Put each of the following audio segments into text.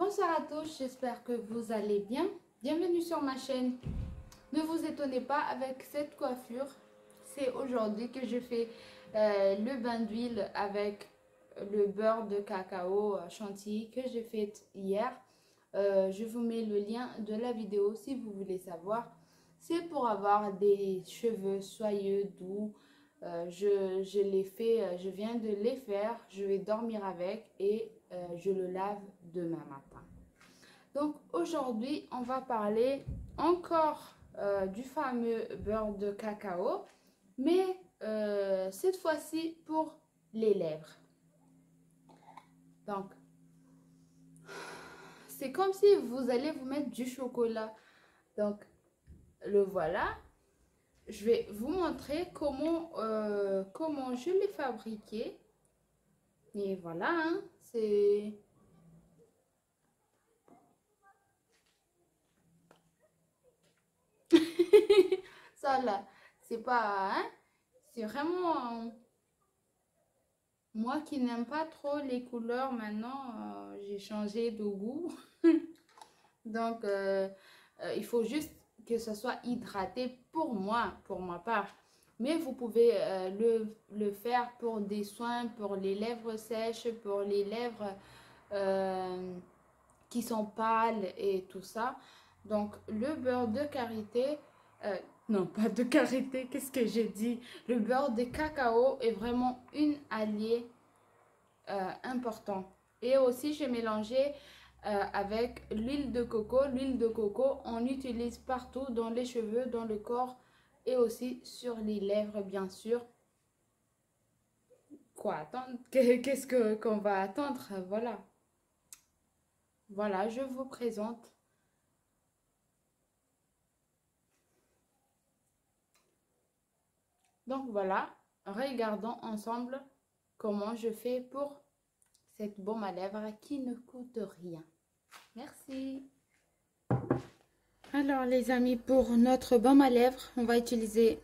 Bonsoir à tous, j'espère que vous allez bien. Bienvenue sur ma chaîne. Ne vous étonnez pas avec cette coiffure. C'est aujourd'hui que je fais le bain d'huile avec le beurre de cacao chantilly que j'ai fait hier. Je vous mets le lien de la vidéo si vous voulez savoir. C'est pour avoir des cheveux soyeux, doux. Je l'ai fait, je viens de les faire. Je vais dormir avec et je le lave demain matin. Donc aujourd'hui, on va parler encore du fameux beurre de cacao, mais cette fois-ci pour les lèvres. Donc, c'est comme si vous allez vous mettre du chocolat. Donc, le voilà. Je vais vous montrer comment je l'ai fabriqué. Et voilà, hein, c'est... Ça là, c'est pas... Hein, c'est vraiment... moi qui n'aime pas trop les couleurs, maintenant, j'ai changé de goût. Donc, il faut juste que ce soit hydraté pour moi, pour ma part. Mais vous pouvez le faire pour des soins, pour les lèvres sèches, pour les lèvres qui sont pâles et tout ça. Donc, le beurre de karité, non pas de karité, qu'est-ce que j'ai dit? Le beurre de cacao est vraiment une alliée important. Et aussi, j'ai mélangé avec l'huile de coco. L'huile de coco, on l'utilise partout dans les cheveux, dans le corps et aussi sur les lèvres, bien sûr. Quoi attendre? Qu'est-ce qu'on va attendre? Voilà. Voilà, je vous présente. Donc voilà, regardons ensemble comment je fais pour cette baume à lèvres qui ne coûte rien. Merci. Alors les amis, pour notre baume à lèvres, on va utiliser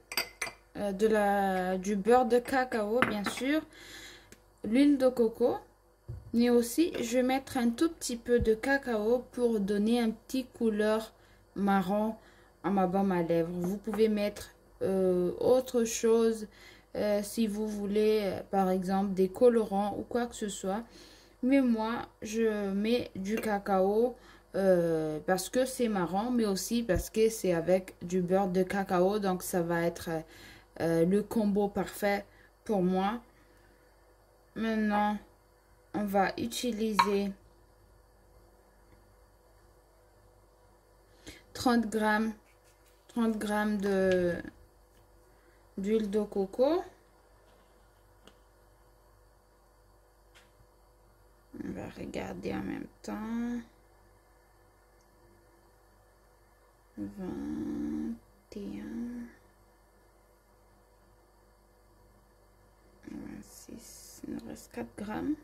du beurre de cacao, bien sûr, l'huile de coco, mais aussi je vais mettre un tout petit peu de cacao pour donner un petit couleur marron à ma baume à lèvres. Vous pouvez mettre autre chose si vous voulez, par exemple des colorants ou quoi que ce soit, mais moi je mets du cacao parce que c'est marron, mais aussi parce que c'est avec du beurre de cacao, donc ça va être le combo parfait pour moi. Maintenant, on va utiliser 30 grammes d'huile de coco. On va regarder en même temps. 21, 26, il nous reste 4 grammes.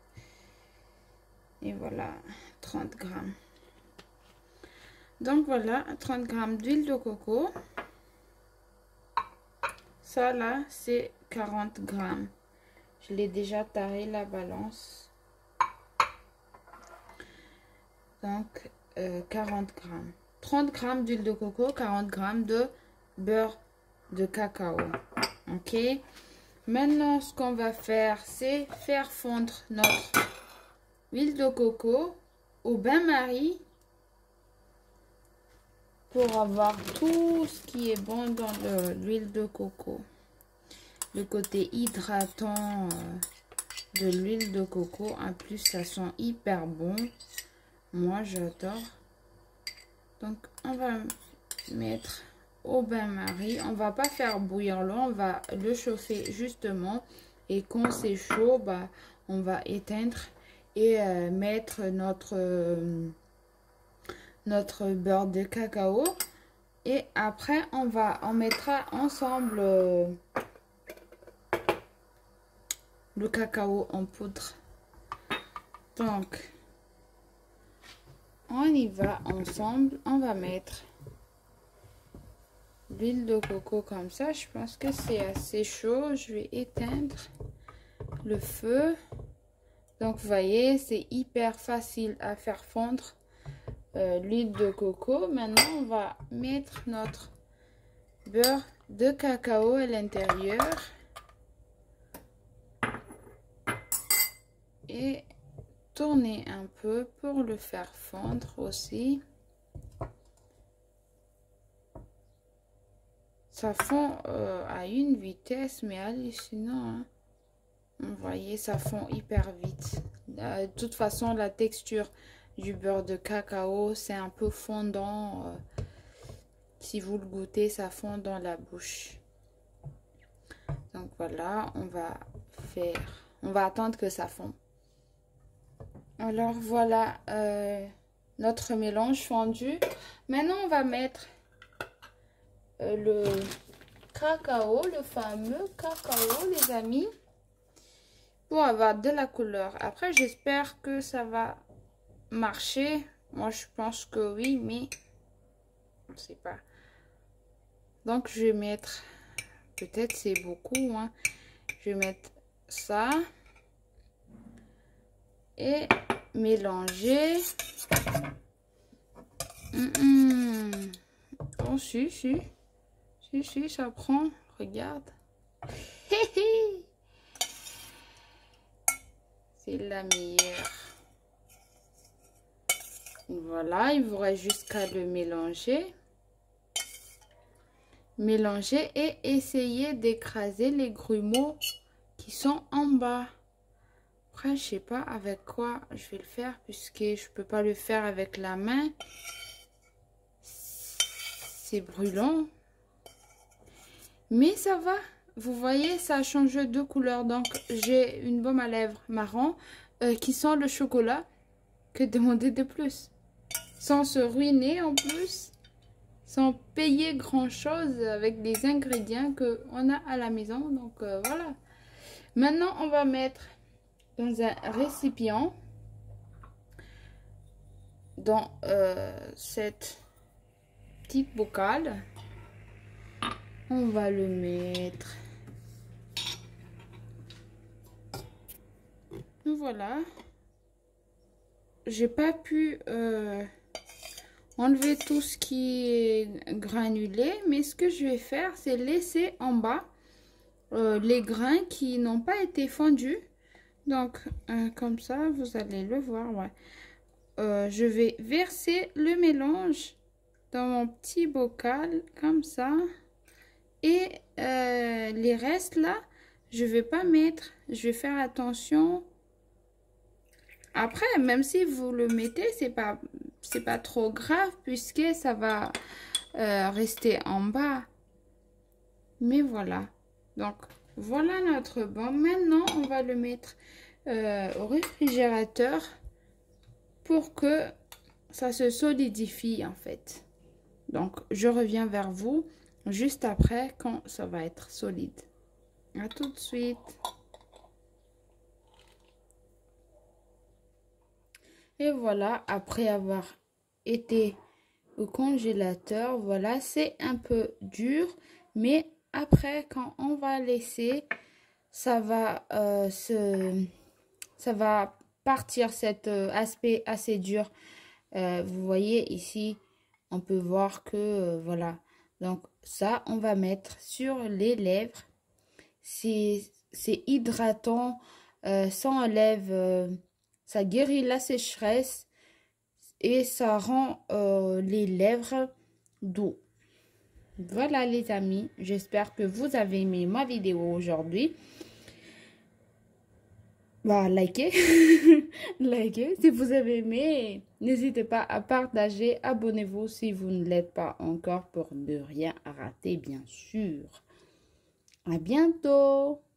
Et voilà, 30 grammes. Donc voilà, 30 grammes d'huile de coco. Ça là, c'est 40 grammes. Je l'ai déjà taré la balance. Donc 40 grammes. 30 grammes d'huile de coco, 40 grammes de beurre de cacao. Ok. Maintenant, ce qu'on va faire, c'est faire fondre notre huile de coco au bain-marie pour avoir tout ce qui est bon dans l'huile de coco. Le côté hydratant de l'huile de coco, en plus ça sent hyper bon. Moi j'adore. Donc on va mettre au bain-marie. On va pas faire bouillir l'eau, on va le chauffer justement. Et quand c'est chaud, bah, on va éteindre et mettre notre beurre de cacao. Et après on mettra ensemble le cacao en poudre. Donc on y va ensemble. On va mettre l'huile de coco comme ça. Je pense que c'est assez chaud. Je vais éteindre le feu Donc vous voyez, c'est hyper facile à faire fondre l'huile de coco. Maintenant, on va mettre notre beurre de cacao à l'intérieur. Et tourner un peu pour le faire fondre aussi. Ça fond à une vitesse, mais hallucinant, hein. Vous voyez, ça fond hyper vite. De toute façon, la texture du beurre de cacao, c'est un peu fondant. Si vous le goûtez, ça fond dans la bouche. Donc voilà, on va attendre que ça fond. Alors voilà notre mélange fondu. Maintenant, on va mettre le cacao, le fameux cacao, les amis, pour avoir de la couleur. Après, j'espère que ça va marcher. Moi, je pense que oui, mais on ne sait pas. Donc, je vais mettre, peut-être c'est beaucoup, hein. Je vais mettre ça et mélanger. Oh, si, ça prend. Regarde. C'est la meilleure. Voilà, il vous reste juste qu'à le mélanger. Mélanger et essayer d'écraser les grumeaux qui sont en bas. Après, je sais pas avec quoi je vais le faire puisque je peux pas le faire avec la main. C'est brûlant. Mais ça va. Vous voyez, ça a changé de couleur. Donc, j'ai une baume à lèvres marron qui sent le chocolat. Que demander de plus? Sans se ruiner en plus. Sans payer grand chose avec des ingrédients qu'on a à la maison. Donc, voilà. Maintenant, on va mettre dans un récipient. Dans cette petite bocal. On va le mettre. Voilà. J'ai pas pu enlever tout ce qui est granulé, mais ce que je vais faire, c'est laisser en bas les grains qui n'ont pas été fondus. Donc, comme ça, vous allez le voir. Ouais. Je vais verser le mélange dans mon petit bocal, comme ça. Et les restes là, je vais pas mettre. Je vais faire attention. Après, même si vous le mettez, c'est pas trop grave puisque ça va rester en bas. Mais voilà. Donc, voilà notre baume. Maintenant, on va le mettre au réfrigérateur pour que ça se solidifie en fait. Donc, je reviens vers vous juste après quand ça va être solide. À tout de suite. Et voilà, après avoir été au congélateur, voilà, c'est un peu dur, mais après, quand on va laisser, ça va partir cet aspect assez dur. Vous voyez ici, on peut voir que voilà. Donc ça, on va mettre sur les lèvres. C'est hydratant, ça enlève, ça guérit la sécheresse et ça rend les lèvres doux. Voilà les amis, j'espère que vous avez aimé ma vidéo aujourd'hui. Bah, likez, likez si vous avez aimé. N'hésitez pas à partager, abonnez-vous si vous ne l'êtes pas encore pour ne rien rater bien sûr. À bientôt.